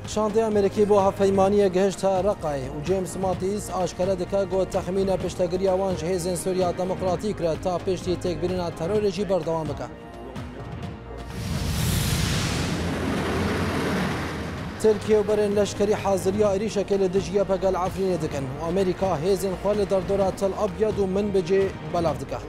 شاندي أمريكي بو هفهيمانية جهشتها رقعي وجيمس ماتيس آشكرا دكا قو تخمينة بشتاقريا وان جهيزن سوريا ديمقراطيك را تا بشتي تكبيرنا تروريجي بردوام بكا تركيا وبرن لشكري حاضرية إريشا كيل دجيا بقال عفرين دكن وأمريكا هيزن خوال دردورة تل أبيض ومن بجي بلاف دكا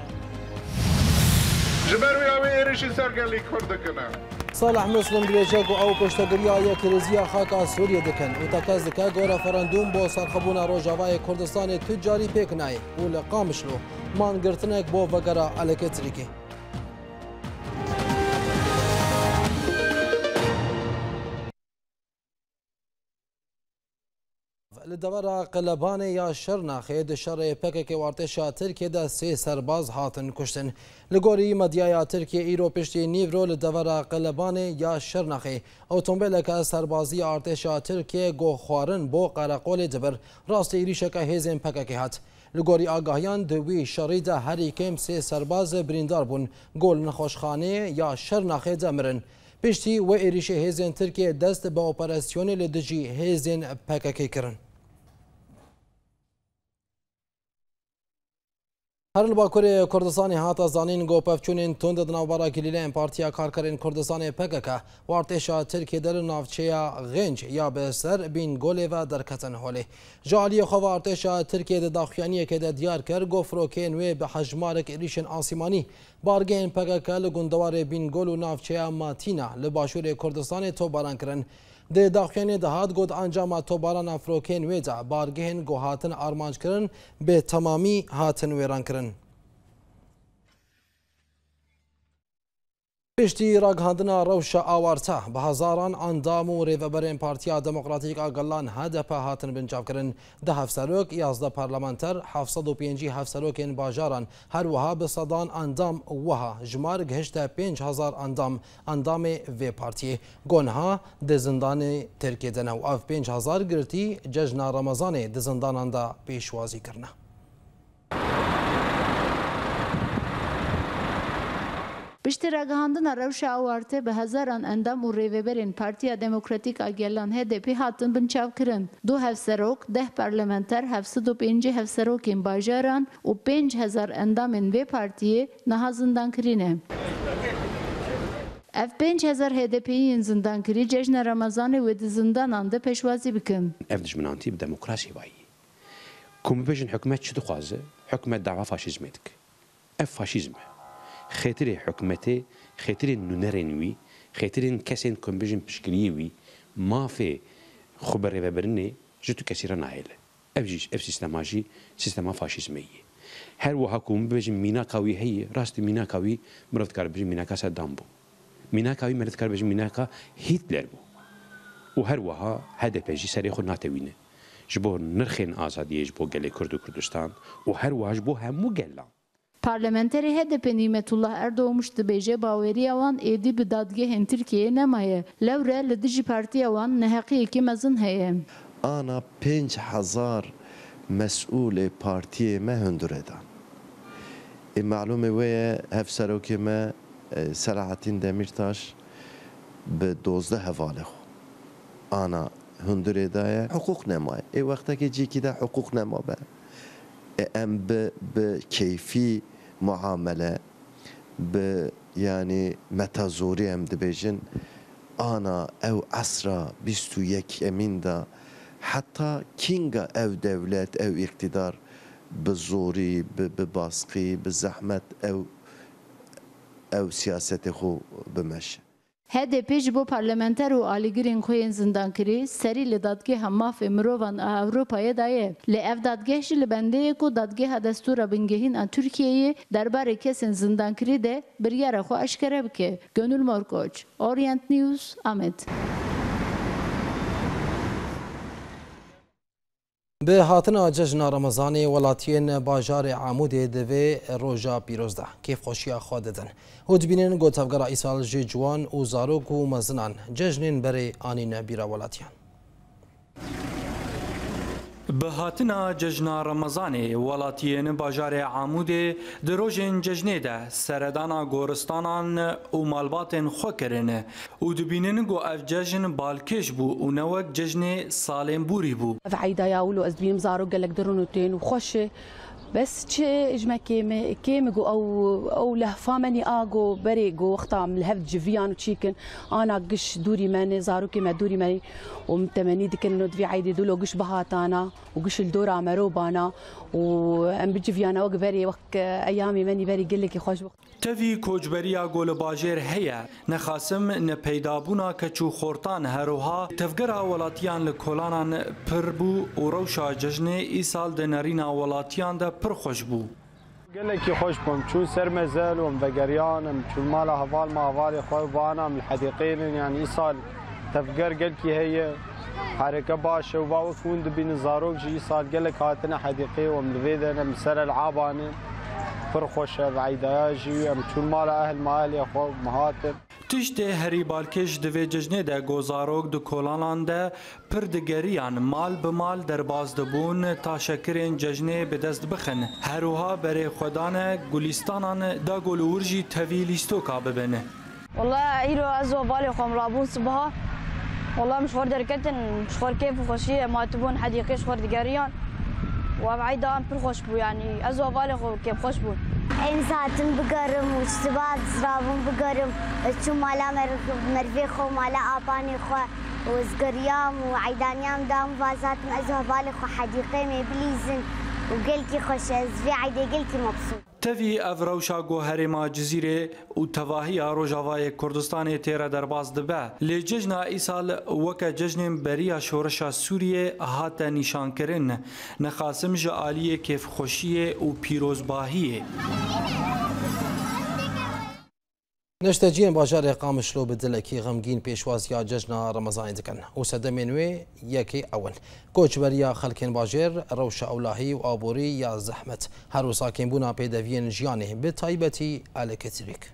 جبروي أوي إريشي سرقالي كردكنا صالح مسلم بيجاكو أو بشتاقريا كريزيا خاكا سوريا دكن وتكاز دكا غو رفراندوم بو سرخبونا روجاواي كردستان تجاري بيكناي ولقامشلو مان قرتنك بو وقرا عليك تريكي لدورا قلبان یا شرناخه د شر پکک وارتشا ترکیه د سه سرباز هاتن کشتن لگوری مدیا ترکیه ایرو پشتی نیورو لدورا قلبان یا شرناخه اتومبیل که سربازی ارتشا ترکیه گو خوارن بو قرقول دبر راست ایریشک هزن پکک هات لگوری آگاهیان دوی شرید هری کم سه سرباز بریندار بون گل نخوشخانه یا شرناخه دمرن پشتی و ایریش هزن ترکیه دست به اپراسیون لدجی هزن پکک کرن هر الباکور کردستانی هاتا زانین گو پفچونین تند دناوبارا گلیلین پارتیا کارکرین کردستان پکک و ارتشا ترکیه در نافچیا غنج یا به سر بین گوله و درکتن هوله جالی خوا ارتشا ترکیه د داخیانی که د دیار کر گو فروکین و به حجمارک ایریشن آسیمانی بارگین پکک لگندوار بین گول و نافچیا ماتینا لباشور کردستان تو باران کرن د داخیانی دهات گود انجام توباران افروکین ویدا بارگهن گو هاتن آرمانج کرن به تمامی هاتن ویران کرن پشتی راگهاندنا روشا آوارتا به هزاران اندام و ریوبرین پارتیا دموکراتیک آگلان هدف هاتن بنجاب کرن ده هفسروک 11 پارلمانتر 705 هفسروکین باجاران هر وها به صدان اندام وها جمار گهشت 5000 اندام و پارتی گونها ده زندان ترکیه دنو اف 5000 گرتی جشن رمضان ده زندانان دا پیشوازی کرنه پشتی راگهاندنا روشا آوارته به هزاران اندام و ریوبرین پارتیا دموکراتیک آگیلان HDP هاتن بنچاو کرن دو هفسروک 10 پارلمانتر 705 هفسروکین باجاران و 5000 اندامین و پارتیه نها زندان کرینه اف 5000 HDP'nin زندان کری جشن رمضان و د زندان انده پیشوازی بکن اف دجمنانتی بدموکراسی وای کوم بجن حکومت چه دخوازه حکومت دعوا فاشیزمتک اف فاشیزم خاطر حكومتي خاطر نونرنوي خاطر كاسين كومبيجن بشكليوي ما في خبر ريبرني جتو كثيرا نايله افجيش اف سيستماجي سيستما فاشيزمي هر وهاكم بيجن مينا قوي هي راست مينا قوي مرات كار بيجن مينا كاسا دامبو مينا قوي مرات كار بيجن مينا كا هتلر بو وهر وها هدف بيجي سري خو ناتوينه جبو نرخين ازادي جبو قال كردستان وهر وها جبو همو قال Parlamenteri HDP Nimetullah Erdoğmuş dibêje baweriya wan êdî bi dadgehên Tirkiyeyê nemaye. Lewre li dijî partiya wan neheqiyekî mezin heye. Ana 5000 mes'ûlê partiyê me hundir edan. Malûmê wê ye hevserokê me Selahattin Demirtaş bi 12 hevalê xwe. Ana hundirê daye hukuk nemaye. Wextekê cîkî de hukuk nemabe. ام بكيفي معامله ب يعني متازوري ام دبيجن انا او اسرا 21 امين دا حتى كينغا او دولت او اقتدار بالزوري بباسقي بالزحمه او سياسه خو بمشي HDP ji bo parlamenter û alîgirên xwe yên zindankirî serî li dadgeha mafê mirovan a Ewropayê daye. Li ev dadgeh jî li bendeyê ku dadgeha destûra bingehîn a Tirkiyeyê derbarê kesên zindankirî de biryara xwe eşkere bike. Gönül Morkoç, Orient News, Amed. به هاتنا جشن رمضان ولاتین باجار عمود دوی روژا پیروزده کیف خوشیا خوددن هدبینن گوتفگر ایسال جی جوان و زاروک و مزنان جشنین بری آنین بیرا ولاتیان بهاتنا ججنا رمضان ولاتین باجار عمود دروژن ججنه ده سردانا گورستانان و مالباتن خو کرنه و دبینن گو اف ججن بالکش بو و نوک ججن سالم بوری بو عيدا ياولو ازبيم زارو قالك درونتين وخش بس تش اجما كيم جو او لهفامني اجو بريجو وقتها من الهفت جفيان وتشيكن انا قش دوري ماني زارو كيما دوري ماني ومتمني ديك انه في عيدي دولو قش بهاتانا وقش الدورة مروبانا وام بجفيانا وق بري وق ايامي ماني بري قال لك خوش وقت تفی کوچبریا گل باجر هيا نخاسم نپیدابونا کچو خورتان هروها تفگرا ولاتیان لکولانان پر بو و روشا ججن ای سال دنرینا ولاتیان ده پر خوش بو قال لك خوش بم شو سر مزال ومبقريان شو مال هفال ما هفالي خوي وانا من الحديقين يعني صار تفقر قال لك هي حركه باشا وباوكون دبين زاروك جي صار قال لك هاتنا حديقي وملفيدنا مسر العابانه فرخوشه بعيداجي ام شو مال اهل مالي اخو مهاتم تشته هری بالکش دوی ججنه ده گوزاروک دو کولانان ده پردگریان مال به مال در باز دبون تا شکرین ججنه به دست بخن هروها بره خودان گلیستانان دا گلورجی توی لیستوکا ببنه والله ايرو ازو بالي خوم رابون صبها والله مشوار دركتن مشوار كيف وخشيه ما تبون حديقه مشوار دقاريان وابعيد دام برخوش بو يعني ازو بالي كيف خوش بو امساتن بقرم وشتبات زرابون بقرم شو مالا مرفي خو مالا اباني خو وزقريام وعيدانيام دام فازاتن ازو بالي خو حديقه مبليزن وقلكي خوش زفي عيدي قلكي مبسوط تفی افروشا گوهرما جزیره و تواهی روجاوای کردستان تیره در باز دبه لی ججنا ایسال وک ججن بریا شورشا سوریه هات نشان کرن نخاسم جعالیه کیف خوشیه و پیروزباهیه نشتجين باجار قامشلو بدلكي غمجين بيشوازيا ججنا رمضان دكن وسدمين وي يكي اول كوچبريا خلكين باجر روشا اولاهي وابوري يا زحمت هرو ساكن بونا بيدفين جيانه بتايبتي الكتريك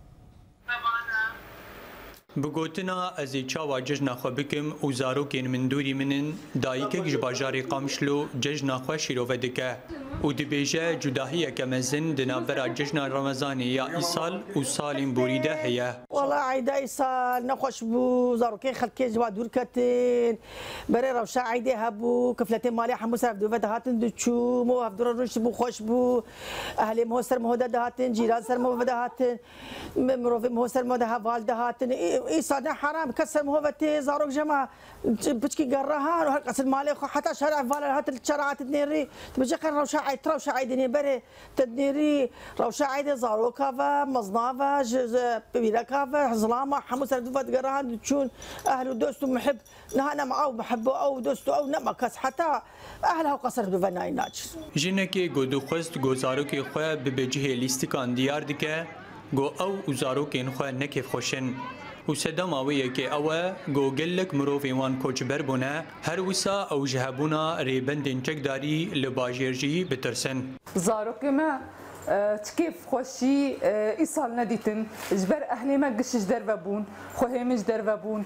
بگوتنا از چاوا ججنا خو بکم و زاروکین من دوری منن دایکه جباجاری قامشلو ججنا خو شیرو ودکه و دبیجه جداهیه کمزن دنافرا ججنا رمضانی یا ایسال و سالین بوریده هیا والله عيدا ایسال نخوش بو زاروکین خلکی جوا دور کتین بره روشا عيدي هبو کفلتین مالی حمو سرف دوفت هاتن دوچو مو هفدور روش بو خوش بو اهلی مهسر مهده هاتن جیران سر مهده هاتن مروفی مهسر مهده هوال ده هاتن إيصادنا حرام كسر مهوتي زاروك جماعة بتشكي قراها وهالقص المالي حتى شارع فالا هات الشارعات تنيري تبجي قر روشا عيد روشا عيدني بري تدنيري روشا عيد زاروكافا مصنافا بيلاكافا ظلامة حموس ردوفات قراها تشون أهل ودوستو محب نهانا معه محبه أو دوستو أو نمكس حتى أهلها وقصر دوفنا يناج جنكي قدو خست قو زاروكي خواه ببجيه ليستيكان ديار دكه گو او زاروکین خو نکف خوشن و صدام اویه که اوه گو گلک مروفی وان کوچبر بونه هر وسا او جهبونا ریبندین چکداری لباجرجی بترسن زاروکی ما تكيف خوشي إيصال نديتن جبر أهلي ما قش جدر بون خوهي مش در بون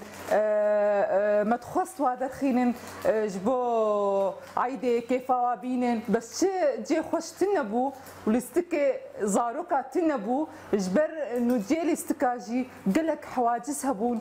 ما تخص وادر خينن جبو عيدي كيف وابينن بس شي جي خوش تنبو ولستك زاروكا تنبو جبر إنه جيلي استكاجي قلك حواجز هبون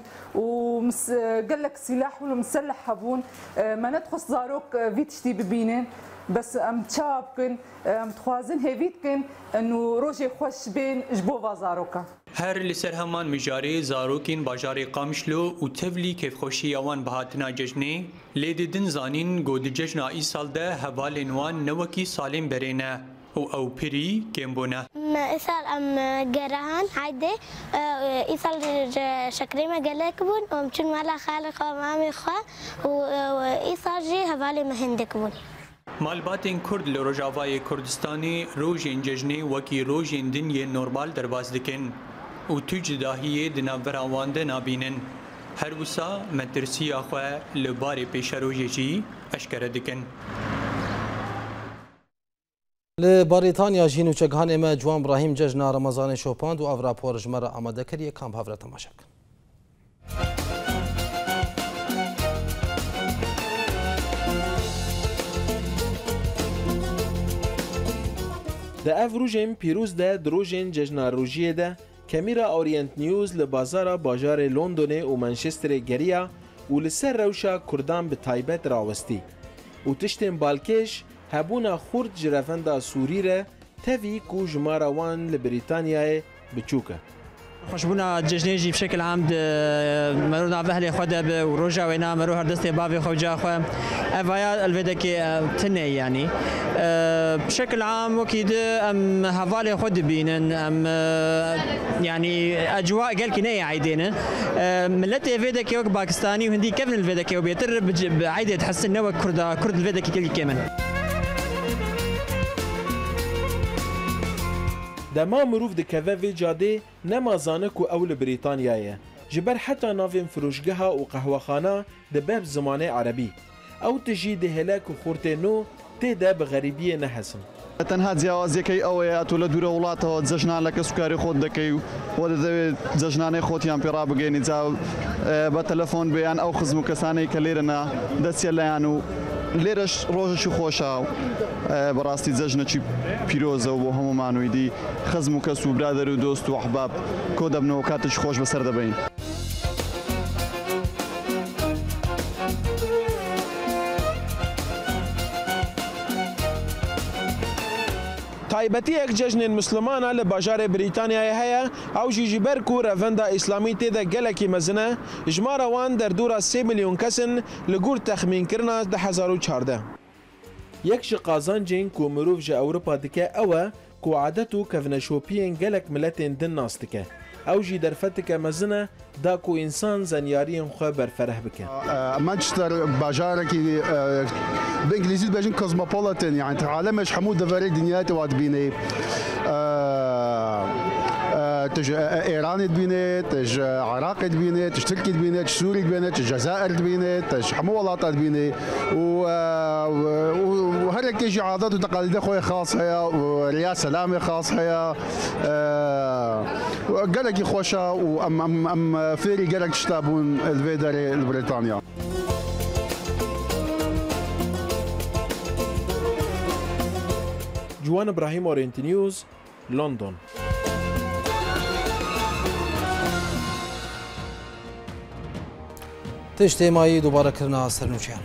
وقلك سلاح ومسلح هبون ما ندخص زاروك فيتشتي ببينن بس ام تشابكن ام تخوازن هيفيتكن انه روجي خوش بين جبو زاروكا هر لسر همان مجاري زاروكين باجاري قامشلو و تفلي كيف خوشي اوان بهاتنا ججني ليددن زانين گود ججنا ايسال ده هوالين وان نوكي سالين برينا او بري كيمبونا إيصال أم جرهان عادي إيصال شكري ما قالك بون ومشون مالا خالق ومامي خوا وإيصال جي هوالي مهندك بون مالباتین کرد لروجاوای کردستانی روژین ججنی وکی روژین دنیای نورمال درباز دکن و تو جداهیه دنابر آوانده نابینن هر وسا مترسی آخواه لباری پیش روژی اشکره دکن لبریتانیا جینو چگهان اما جوان ابراهیم ججنا رمضان شوپاند و او راپور جمره آماده کریه کام هفره تماشا کن ده اف روژن پیروز ده دروژن ججنا روژیه ده کمیرا اورینت نیوز لبازارا باجار لندن و منچستر گریا و لسر روشا کردان به تایبت راوستی و تشتین بالکش هبونا خورد جرفندا سوری ره تفی کو جمارا وان لبریتانیای بچوکه خوشبونا ججنيجي بشكل عام مرونا بهلي خدا وروجا وينا مرو هردستي بافي خوجا خو افايا الفيدكي تني يعني بشكل عام وكيد ام هفالي خد بينن ام يعني اجواء قال كنايه عايدين ملتي فيدكي باكستاني وهندي كيف الفيدكي وبيتر عايده تحسن نوى كرد الفيدكي كل كمان دما مروف دكافا في جادي نما زانك أول بريطانيا جبر حتى نافين فروشجها وقهوخانة دباب زماني عربي أو تجي دهلاك وخورتينو تيدا بغريبية نحسن تنها جیاوازیکی اوه اتوله دوره ولاته زجنان لك سكاري خود دكي ود زجنانه خوتيان پیرا بگینی جاو با تلفون بیان او خزمو کسانی کلیرنا دسیلانو ليرش روجش خوشا براستي زجنه چی پیروزه و هم مانویدی خزمو کسو برادر و دوست و احباب کود ابنو کاتش خوش بسر دبین تایبەتی یەک جەژنێن مسلمانە لە باژارێ بریتانیای هەیە ئەو ژیژی بەرک و ڕەڤەندا ئیسلامی تێدا گەلێکی مەزنە ژمارە وان دەردوورە 3 ملیۆن کەسن لە گور تەخمینکردنا 2014 یەک ji qazanjên ku mirov ji Ewropa dike ew e ku adet û kevneşopiyên gelek miletên din nas dike ew jî derfetike mezin e da ku însan zenyariyên xwe berfereh bike مانشستر باجاركي بانجليزي باجين كوزموبوليتان يعني تعالمش حمود دفاري دنياتي واد بيني تج ايراني تبيني تج عراقي تبيني تج تركي تبيني تج سوري تبيني تج الجزائر تبيني تج حمو ولاطات تبيني وهر كيجي عادات وتقاليد خويا خاص هيا ورياض سلامي خاص هيا قالك خوشا وام فيري قالك شتابون الفيدري البريطانيا جوان ابراهيم اورينت نيوز لندن تشتي ماي دوباره كرنا سرنوشان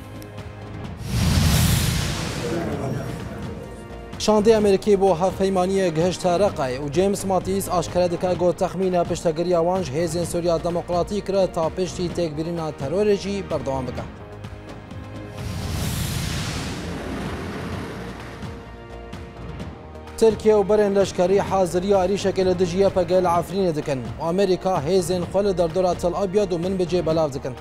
شاندي امريكي بو هفيمانيه گهشت رقاي و جيمس ماتيس اشكره دكا گو تخمينه پشتگريا وانج هيزن سوريا ديمقراطيك را تا پشتي تكبيرنا ترورجي بردوام بك تركيا وبرن لشكري حاضرية عريشة كلا دجية بقال عفرين دكن وأمريكا هيزن خل دردورة الأبيض ومن بجي بلاف دكن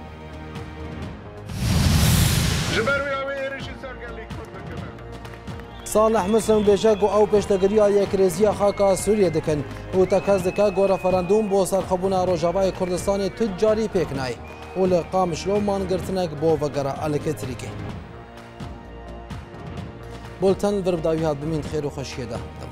صالح مسلم بيجاكو أو بيشتغريا يكريزيا خاكا سوريا دكن وتكاز دكا غو رفراندوم بو سرخبونا روجاواي كردستان تجاري بيكناي ولقام شلومان قرتنك بو وقرا الكتريكي بولتن ورب داوي هاد بمين خير وخشيه ده